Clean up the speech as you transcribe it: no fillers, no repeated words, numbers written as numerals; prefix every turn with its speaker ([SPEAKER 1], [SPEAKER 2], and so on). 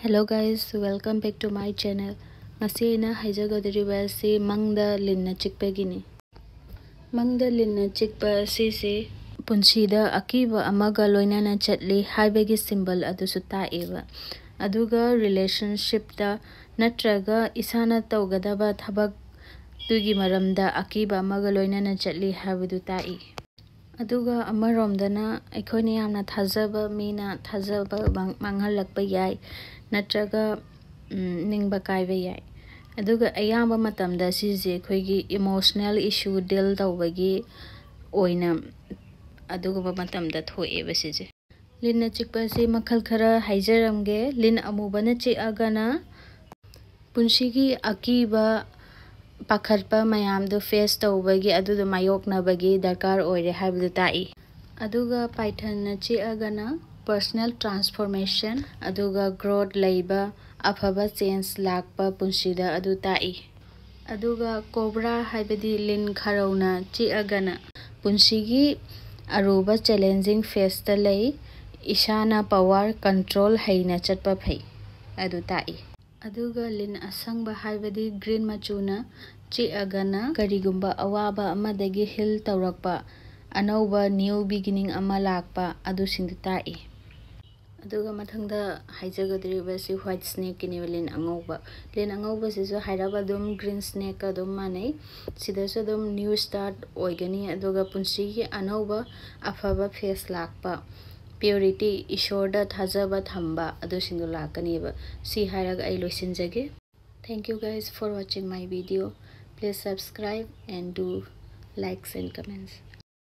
[SPEAKER 1] Hello guys, welcome back to my channel. Ngasi na haijagadriba si mangda linna chikpa gini. Mangda linna chikpa si punsida akiba amaga loinana chatli haibagi symbol adusu taeba. Aduga relationship da natraga isana tawgadaba thabak tugi maramda akiba amaga loinana chatli haibadu tai. Aduga amaromdana aikhoini yamna thajaba mina thajaba manghalakpa yai natraga ningba kaiba yai. Aduga ayamba matamda sije khoigi emotional issue deal tawbagi oina aduga matamda thoeba sije. Linna chikpa si makhal khara haijaramge lin amuba na chiagana punshigi akiba pakhatpa mayamdu face tawbagi adudu mayoknabagi darkar oire haibdu tai. Aduga python na chiagana personal transformation aduga growth leiba afaba change lakpa punsida adu tai. Aduga cobra haibadi lin kharow na chiagana punsigi aruba challenging phase ta lei isana power control haina chatpa phai adu tai. Aduga lin asangba haibadi green machuna chiagana karigumba awaba amadagi heal tawrakpa angouba new beginning ama lakpa adu sindu tai. Aduga mathangda haijagadriba si white snake kini lin angouba. Lin angouba sisu hairaba dum green snake ka dum manai sidasu dum new start oigani aduga punsigi angouba afaba face lakpa purity ishorda thajaba thamba adu sindu lakaniba si hairaga ai loisinjage. Thank you guys for watching my video. Please subscribe and do likes and comments.